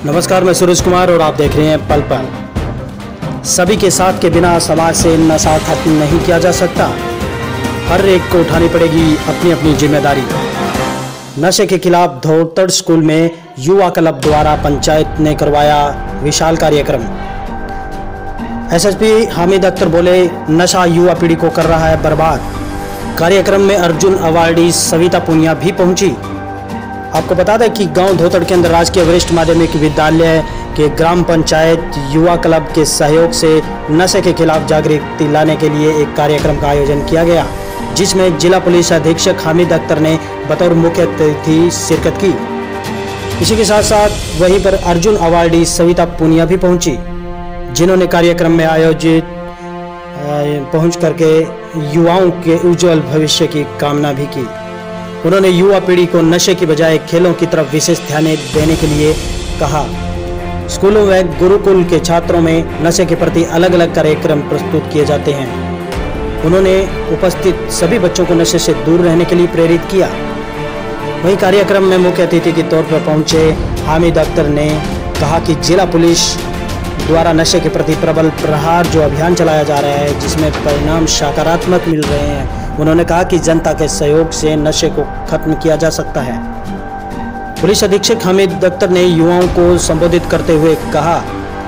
नमस्कार, मैं सूरज कुमार और आप देख रहे हैं पल पल। सभी के साथ के बिना समाज से नशा खत्म नहीं किया जा सकता। हर एक को उठानी पड़ेगी अपनी अपनी जिम्मेदारी। नशे के खिलाफ धोतड़ स्कूल में युवा क्लब द्वारा पंचायत ने करवाया विशाल कार्यक्रम। एसएसपी हामिद अख्तर बोले, नशा युवा पीढ़ी को कर रहा है बर्बाद। कार्यक्रम में अर्जुन अवार्डी सविता पुनिया भी पहुंची। आपको बता दें कि गांव धोतड़ के अंदर राजकीय वरिष्ठ माध्यमिक विद्यालय के ग्राम पंचायत युवा क्लब के सहयोग से नशे के खिलाफ जागृति लाने के लिए एक कार्यक्रम का आयोजन किया गया, जिसमें जिला पुलिस अधीक्षक हामिद अख्तर ने बतौर मुख्य अतिथि शिरकत की। इसी के साथ साथ वहीं पर अर्जुन अवार्डी सविता पुनिया भी पहुंची, जिन्होंने कार्यक्रम में आयोजित पहुंच करके युवाओं के उज्जवल भविष्य की कामना भी की। उन्होंने युवा पीढ़ी को नशे की बजाय खेलों की तरफ विशेष ध्यान देने के लिए कहा। स्कूलों व गुरुकुल के छात्रों में नशे के प्रति अलग अलग कार्यक्रम प्रस्तुत किए जाते हैं। उन्होंने उपस्थित सभी बच्चों को नशे से दूर रहने के लिए प्रेरित किया। वहीं कार्यक्रम में मुख्य अतिथि के तौर पर पहुंचे हामिद अख्तर ने कहा कि जिला पुलिस द्वारा नशे के प्रति प्रबल प्रहार जो अभियान चलाया जा रहा है, जिसमें परिणाम सकारात्मक मिल रहे हैं। उन्होंने कहा कि जनता के सहयोग से नशे को खत्म किया जा सकता है। पुलिस अधीक्षक हामिद अख्तर ने युवाओं को संबोधित करते हुए कहा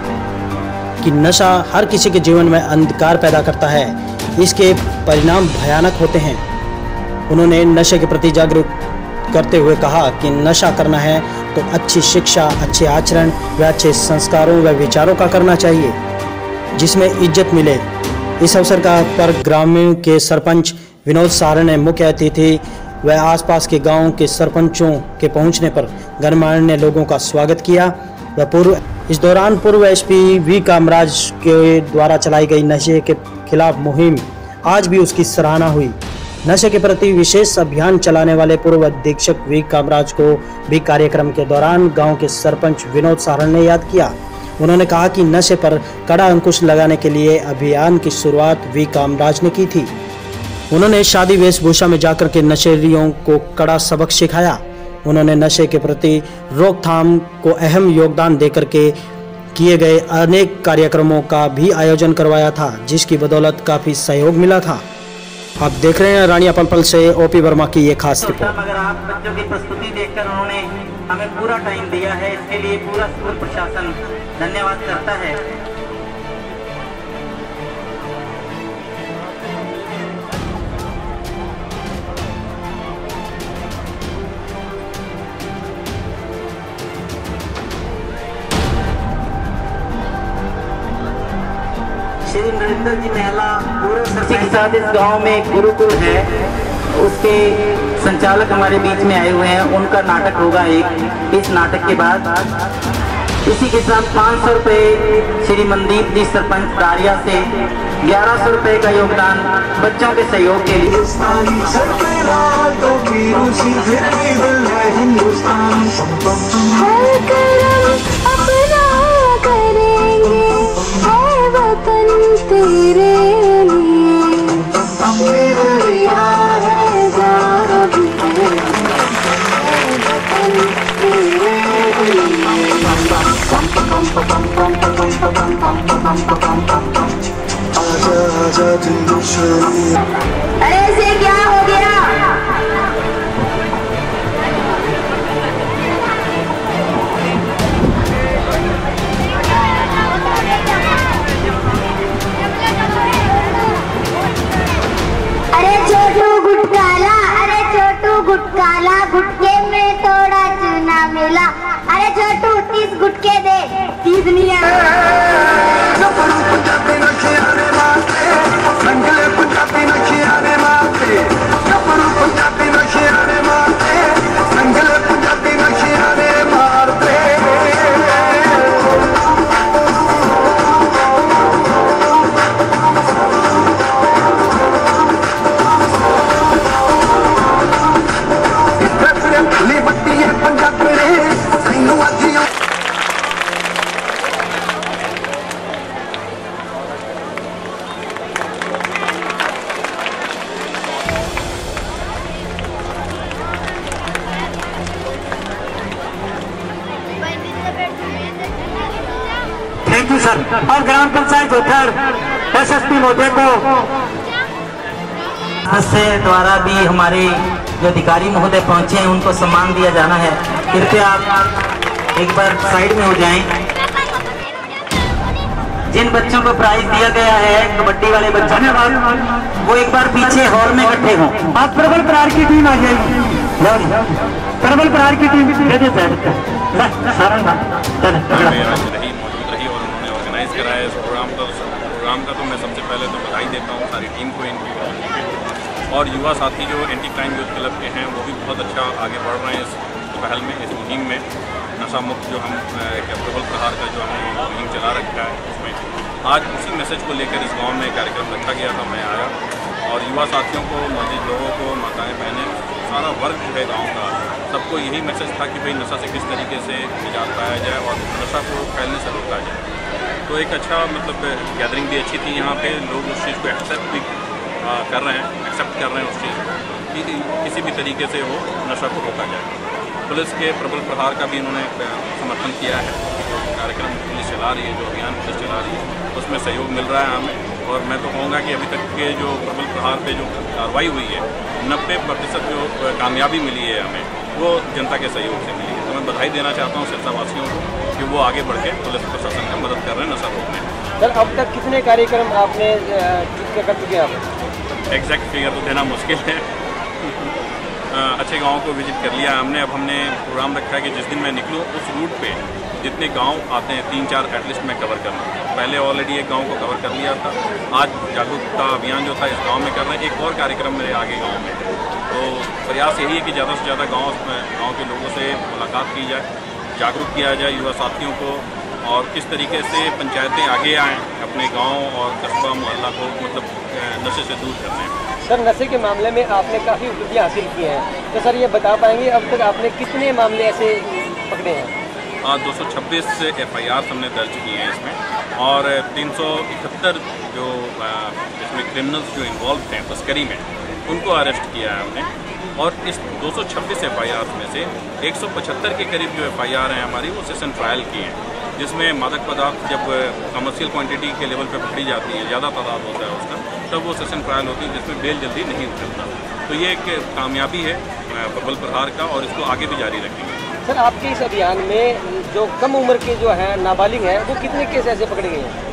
कि नशा हर किसी के जीवन में अंधकार पैदा करता है, इसके परिणाम भयानक होते हैं। उन्होंने नशे के प्रति जागरूक करते हुए कहा कि नशा करना है तो अच्छी शिक्षा, अच्छे आचरण व अच्छे संस्कारों व विचारों का करना चाहिए, जिसमें इज्जत मिले। इस अवसर पर ग्रामीण के सरपंच विनोद सारण ने मुख्य अतिथि व आसपास के गांवों के सरपंचों के पहुंचने पर गणमान्य लोगों का स्वागत किया। इस दौरान पूर्व एसपी वी कामराज के द्वारा चलाई गई नशे के खिलाफ मुहिम आज भी उसकी सराहना हुई। नशे के प्रति विशेष अभियान चलाने वाले पूर्व अधीक्षक वी कामराज को भी कार्यक्रम के दौरान गांव के सरपंच विनोद सारण ने याद किया। उन्होंने कहा कि नशे पर कड़ा अंकुश लगाने के लिए अभियान की शुरुआत वी कामराज ने की थी। उन्होंने शादी वेशभूषा में जाकर के नशेड़ियों को कड़ा सबक सिखाया। उन्होंने नशे के प्रति रोकथाम को अहम योगदान देकर के किए गए अनेक कार्यक्रमों का भी आयोजन करवाया था, जिसकी बदौलत काफी सहयोग मिला था। आप देख रहे हैं रानिया पल से ओपी वर्मा की ये खास रिपोर्ट। मगर आप बच्चों की प्रस्तुति देखकर उन्होंने हमें पूरा टाइम दिया है, इसके लिए पूरा स्कूल प्रशासन धन्यवाद करता है। श्री नरेंद्र जी मेहला पूर्व के साथ इस गांव में एक गुरुकुल है, उसके संचालक हमारे बीच में आए हुए हैं। उनका नाटक होगा एक इस नाटक के बाद। इसी के साथ 500 रुपये श्री मनदीप जी सरपंच दारिया से 1100 रुपये का योगदान बच्चों के सहयोग के लिए। अरे इसे क्या हो गया? अरे छोटू गुटकाला, अरे छोटू गुटकाला, गुटके में थोड़ा चूना मिला। अरे छोटू 30 गुटके दे, 30 नहीं स्पीकर और ग्राम पंचायत जोथर एसएसपी महोदय को से द्वारा भी हमारे जो अधिकारी महोदय पहुंचे हैं उनको सम्मान दिया जाना है। कृपया आप एक बार साइड में हो जाएं। जिन बच्चों को प्राइज दिया गया है कबड्डी वाले बच्चों ने वो एक बार पीछे हॉल में इकट्ठे हों। आप प्रबल प्रहार की टीम आ जाएगी। प्रबल प्रहार की टीम ऑर्गेनाइज कराया इस प्रोग्राम का तो मैं सबसे पहले तो बधाई देता हूँ सारी टीम को, इनकी और युवा साथी जो एंटी क्राइम यूथ क्लब के हैं वो भी बहुत अच्छा आगे बढ़ रहे हैं इस पहल में, इस मुहिम में। नशा मुक्त जो हम प्रबल प्रहार का जो हमने मुहिम चला रखा है उसमें आज उसी मैसेज को लेकर इस गाँव में कार्यक्रम रखा गया था। मैं आया और युवा साथियों को, मौजूद लोगों को, माताएँ बहनें, सारा वर्ग जो है गाँव का, सबको यही मैसेज था कि भाई नशा से किस तरीके से निजात पाया जाए और नशा को फैलने से रोका जाए। तो एक अच्छा गैदरिंग भी अच्छी थी यहाँ पे, लोग उस चीज़ को एक्सेप्ट भी कर रहे हैं उस चीज़ को कि किसी भी तरीके से वो नशा को रोका जाए। पुलिस के प्रबल प्रहार का भी इन्होंने समर्थन किया है। जो कार्यक्रम पुलिस चला रही है, जो अभियान पुलिस चला रही है, उसमें सहयोग मिल रहा है हमें। और मैं तो कहूँगा कि अभी तक के जो प्रबल प्रहार पे जो कार्रवाई हुई है 90% जो कामयाबी मिली है हमें, वो जनता के सहयोग से मिली है। तो मैं बधाई देना चाहता हूँ सिरसा वासियों को कि वो आगे बढ़ के पुलिस प्रशासन का मदद कर रहे हैं नशा रोकने में। सर अब तक कितने कार्यक्रम आपने कर चुके हैं आप? एग्जैक्ट फिगर तो देना मुश्किल है। अच्छे गाँव को विजिट कर लिया हमने। अब हमने प्रोग्राम रखा है कि जिस दिन मैं निकलूँ उस रूट पे जितने गांव आते हैं 3-4 एटलीस्ट मैं कवर कर लूँ। पहले ऑलरेडी एक गांव को कवर कर लिया था, आज जागरूकता अभियान जो था इस गांव में कर रहे हैं। एक और कार्यक्रम मेरे आगे गांव में, तो प्रयास यही है कि ज़्यादा से ज़्यादा गांव के लोगों से मुलाकात की जाए, जागरूक किया जाए युवा साथियों को, और किस तरीके से पंचायतें आगे आएँ अपने गाँव और कस्बा मोहल्ला को नशे से दूर करने में। सर नशे के मामले में आपने काफ़ी उपलब्धियाँ हासिल की हैं, तो सर ये बता पाएंगे अब तक आपने कितने मामले ऐसे पकड़े हैं? 226 FIR हमने दर्ज किए हैं इसमें, और 371 जो इसमें क्रिमिनल्स जो इन्वॉल्व हैं तस्करी में, उनको अरेस्ट किया है हमने। और इस 226 FIR में से 175 के करीब जो FIR हैं हमारी वो सेशन ट्रायल की हैं, जिसमें मादक पदार्थ जब कमर्शियल क्वांटिटी के लेवल पर पकड़ी जाती है, ज़्यादा तादाद होता है उसका, तब वो सेशन ट्रायल होती है जिसमें बेल जल्दी नहीं उतरता। तो ये एक कामयाबी है प्रबल प्रहार का, और इसको आगे भी जारी रखेंगे। सर आपके इस अभियान में जो कम उम्र के जो हैं नाबालिग हैं वो कितने केस ऐसे पकड़े गए हैं?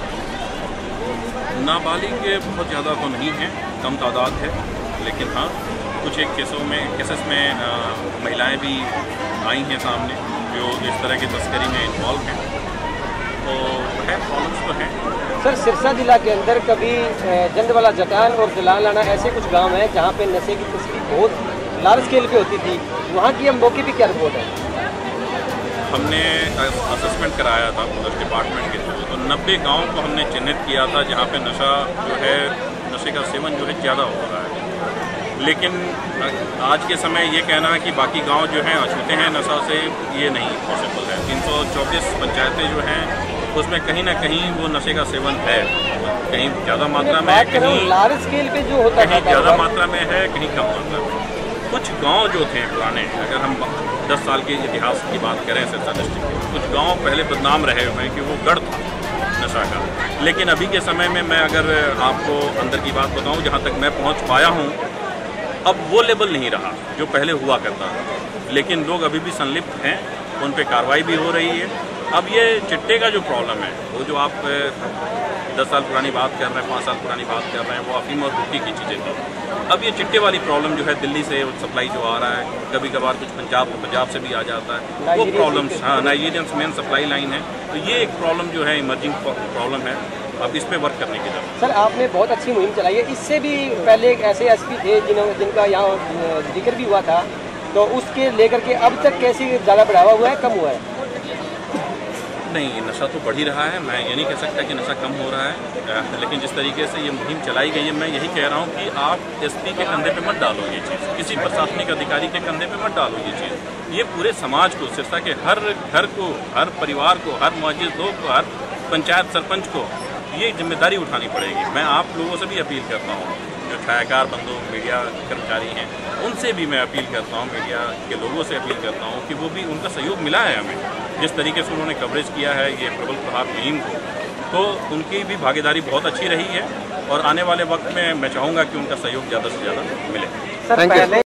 नाबालिग बहुत ज़्यादा तो नहीं है, कम तादाद है, लेकिन हाँ कुछ एक केसेस में महिलाएं भी आई हैं सामने जो इस तरह की तस्करी में इन्वॉल्व हैं, तो है प्रॉब्लम्स तो हैं। सर सिरसा जिला के अंदर कभी जंदवाला जटान और जलालाना ऐसे कुछ गांव हैं जहां पे नशे की तस्करी बहुत लार्ज स्केल पे होती थी, वहाँ की हम मौके पे क्या रिपोर्ट है? हमने असेसमेंट कराया था पुलिस डिपार्टमेंट के थ्रू, तो 90 गाँव को हमने चिन्हित किया था जहाँ पे नशा जो है, नशे का सेवन जो है ज़्यादा हो रहा है। लेकिन आज के समय ये कहना है कि बाकी गांव जो हैं अछूते हैं नशा से, ये नहीं पॉसिबल है। 324 पंचायतें जो हैं उसमें कहीं ना कहीं वो नशे का सेवन है, कहीं ज़्यादा मात्रा में है, कहीं लार्ज स्केल पे जो होता है, कहीं ज़्यादा मात्रा में है, कहीं कम मात्रा में। कुछ गांव जो थे पुराने, अगर हम 10 साल के इतिहास की बात करें सिरसा डिस्ट्रिक्ट के, कुछ गांव पहले बदनाम रहे हुए हैं कि वो गढ़ था नशा का। लेकिन अभी के समय में मैं अगर आपको अंदर की बात बताऊं, जहां तक मैं पहुंच पाया हूं, अब वो लेवल नहीं रहा जो पहले हुआ करता था। लेकिन लोग अभी भी संलिप्त हैं, उन पे कार्रवाई भी हो रही है। अब ये चिट्टे का जो प्रॉब्लम है, वो जो आप 10 साल पुरानी बात कर रहे हैं, 5 साल पुरानी बात कर रहे हैं, वो अफीम और हुक्की की चीज़ें थी। अब ये चिट्टे वाली प्रॉब्लम जो है दिल्ली से सप्लाई जो आ रहा है, कभी कभार कुछ पंजाब से भी आ जाता है, वो प्रॉब्लम्स, हाँ नाइजीरियन मेन सप्लाई लाइन है, तो ये एक प्रॉब्लम जो है इमर्जिंग प्रॉब्लम है। अब इस पे वर्क करने की जरूरत। सर आपने बहुत अच्छी मुहिम चलाई है, इससे भी पहले एक ऐसे SP थे जिनका यहाँ जिक्र भी हुआ था, तो उसके लेकर के अब तक कैसे ज़्यादा बढ़ावा हुआ है, कम हुआ है? नहीं, नशा तो बढ़ ही रहा है, मैं ये नहीं कह सकता कि नशा कम हो रहा है, लेकिन जिस तरीके से ये मुहिम चलाई गई है, मैं यही कह रहा हूँ कि आप SP के कंधे पे मत डालो ये चीज़, किसी प्रशासनिक अधिकारी के कंधे पे मत डालो ये चीज़। ये पूरे समाज को, सिरसा के हर घर को, हर परिवार को, हर मौजूद लोग को, हर पंचायत सरपंच को ये जिम्मेदारी उठानी पड़ेगी। मैं आप लोगों से भी अपील करता हूँ, जो छायाकार बंधु मीडिया कर्मचारी हैं उनसे भी मैं अपील करता हूँ, मीडिया के लोगों से अपील करता हूँ कि वो भी, उनका सहयोग मिला है हमें जिस तरीके से उन्होंने कवरेज किया है ये प्रबल प्रहार मुहिम को, तो उनकी भी भागीदारी बहुत अच्छी रही है और आने वाले वक्त में मैं चाहूँगा कि उनका सहयोग ज़्यादा से ज़्यादा मिले।